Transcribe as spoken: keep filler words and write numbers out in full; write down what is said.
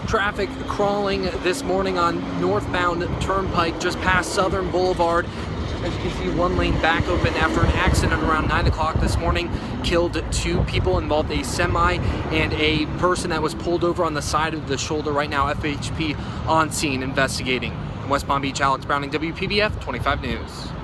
Traffic crawling this morning on northbound Turnpike just past Southern Boulevard. As you can see, one lane back open after an accident around nine o'clock this morning. Killed two people, involved a semi and a person that was pulled over on the side of the shoulder. Right now, F H P on scene investigating. From West Palm Beach, Alex Browning, W P B F twenty-five News.